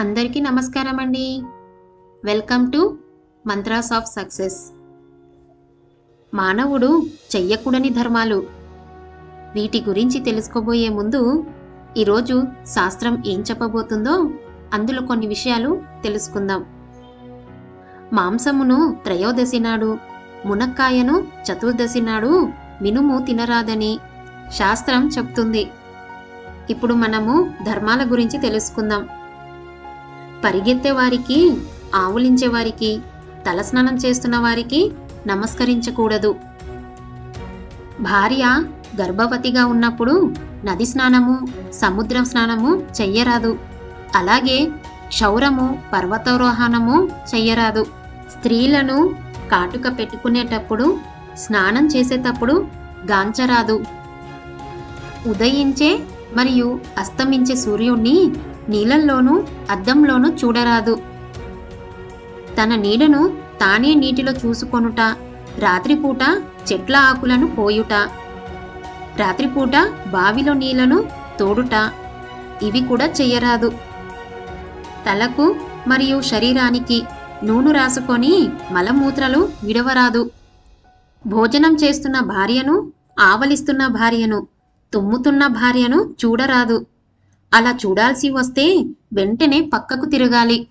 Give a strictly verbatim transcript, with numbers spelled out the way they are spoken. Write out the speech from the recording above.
అందరికీ నమస్కారం అండి. Welcome to mantras of success. మానవుడు చెయ్యకూడని ధర్మాలు, వీటి గురించి తెలుసుకోబోయే ముందు ఈరోజు శాస్త్రం ఏం చెప్పబోతుందో అందులో కొన్ని విషయాలు తెలుసుకుందాం. మాంసమును త్రయోదశి నాడు, మునక్కాయను చతుర్దశి నాడు మినుము తినరాదని శాస్త్రం చెప్తుంది. ఇప్పుడు మనము ధర్మాల గురించి తెలుసుకుందాం. పరిగెత్తే వారికి, ఆవులించే వారికి, తలస్నానం చేస్తున్న వారికి నమస్కరించకూడదు. భార్య గర్భవతిగా ఉన్నప్పుడు నది స్నానము, సముద్రం స్నానము చెయ్యరాదు. అలాగే క్షౌరము, పర్వతారోహణము చెయ్యరాదు. స్త్రీలను కాటుక పెట్టుకునేటప్పుడు, స్నానం చేసేటప్పుడు గాంచరాదు. ఉదయించే మరియు అస్తమించే సూర్యుణ్ణి నీళ్ళల్లోనూ అద్దంలోనూ చూడరాదు. తన నీడను తానే నీటిలో చూసుకొనుట, రాత్రిపూట చెట్ల ఆకులను పోయుట, రాత్రిపూట బావిలో నీళ్లను తోడుట, ఇవి కూడా చెయ్యరాదు. తలకు మరియు శరీరానికి నూనె రాసుకొని మలమూత్రాలు విడవరాదు. భోజనం చేస్తున్న భార్యను, ఆవలిస్తున్న భార్యను, తుమ్ముతున్న భార్యను చూడరాదు. అలా చూడాల్సి వస్తే వెంటనే పక్కకు తిరగాలి.